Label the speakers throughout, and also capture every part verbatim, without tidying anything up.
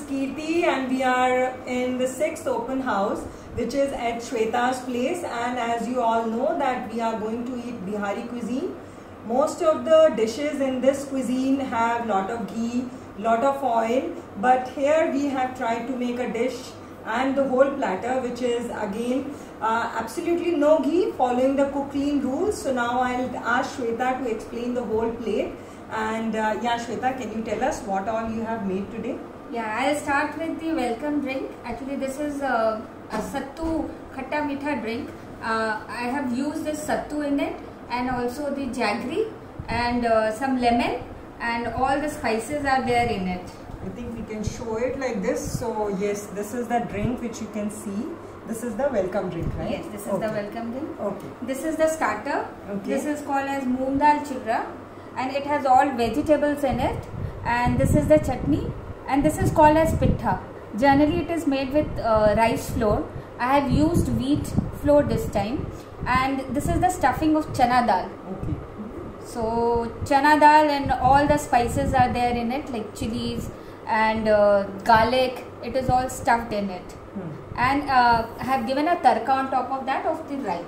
Speaker 1: Kirti and we are in the sixth open house, which is at Shweta's place, and as you all know that we are going to eat Bihari cuisine. Most of the dishes in this cuisine have lot of ghee, lot of oil, but here we have tried to make a dish and the whole platter, which is again uh, absolutely no ghee, following the KuKClean rules. So now I'll ask Shweta to explain the whole plate. And uh, yeah, Shweta, can you tell us what all you have made today?
Speaker 2: Yeah, I'll start with the welcome drink. Actually, this is a, a Sattu khatta meetha drink. Uh, I have used this Sattu in it, and also the jaggery and uh, some lemon, and all the spices are there in it.
Speaker 1: I think we can show it like this. So yes, this is the drink which you can see. This is the welcome drink, right?
Speaker 2: Yes, this is
Speaker 1: okay.
Speaker 2: the welcome drink.
Speaker 1: Okay.
Speaker 2: This is the starter.
Speaker 1: Okay.
Speaker 2: This is called as Moong Dal chilla, and it has all vegetables in it. And this is the chutney, and this is called as Pittah. Generally, it is made with uh, rice flour. I have used wheat flour this time, and this is the stuffing of chana dal.
Speaker 1: Okay.
Speaker 2: So chana dal and all the spices are there in it, like chilies and uh, garlic. It is all stuffed in it. Hmm. And uh, I have given a tarka on top of that of the rice.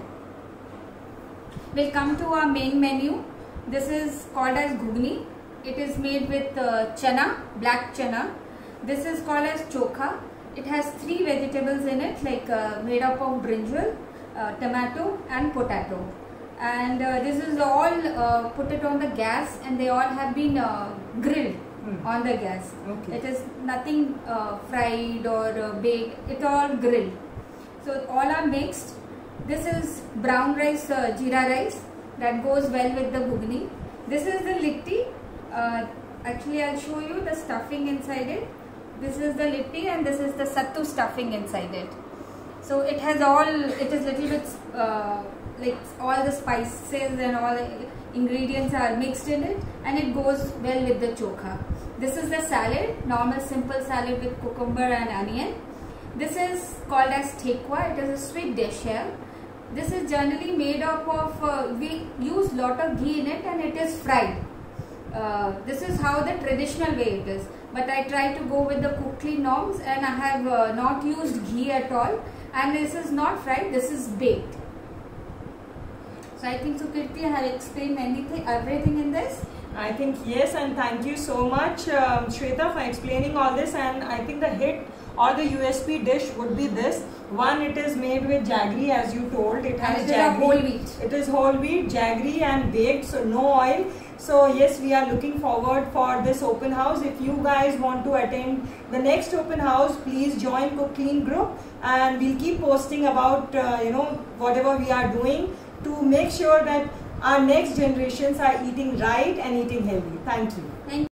Speaker 2: We'll come to our main menu. This is called as Ghughani. It is made with uh, chana, black chana. This is called as Chokha. It has three vegetables in it, like uh, made up of brinjal, uh, tomato and potato. And uh, this is all uh, put it on the gas, and they all have been uh, grilled mm. on the gas.
Speaker 1: Okay.
Speaker 2: It is nothing uh, fried or uh, baked, it all grilled. So all are mixed. This is brown rice, uh, jeera rice, that goes well with the Ghughani. This is the Litti. Uh, actually, I'll show you the stuffing inside it. This is the Litti, and this is the Sattu stuffing inside it. So it has all, it is little bit uh, like all the spices and all the ingredients are mixed in it, and it goes well with the chokha. This is the salad, normal simple salad with cucumber and onion. This is called as Theuka. It is a sweet dish here. This is generally made up of, uh, we use lot of ghee in it, and it is fried. Uh, this is how the traditional way it is. But I try to go with the KuKClean norms, and I have uh, not used ghee at all. And this is not fried, this is baked. So I think, so Kirti, I have explained anything, everything in this.
Speaker 1: I think yes, and thank you so much, um, Shweta, for explaining all this. And I think the hit or the U S P dish would be this. One, it is made with jaggery, as you told. It has
Speaker 2: and it
Speaker 1: jaggery.
Speaker 2: Is whole wheat.
Speaker 1: It is whole wheat, jaggery, and baked, so no oil. So yes, we are looking forward for this open house. If you guys want to attend the next open house, please join KuKClean group, and we'll keep posting about uh, you know whatever we are doing to make sure that our next generations are eating right and eating healthy. Thank you.
Speaker 2: Thank you.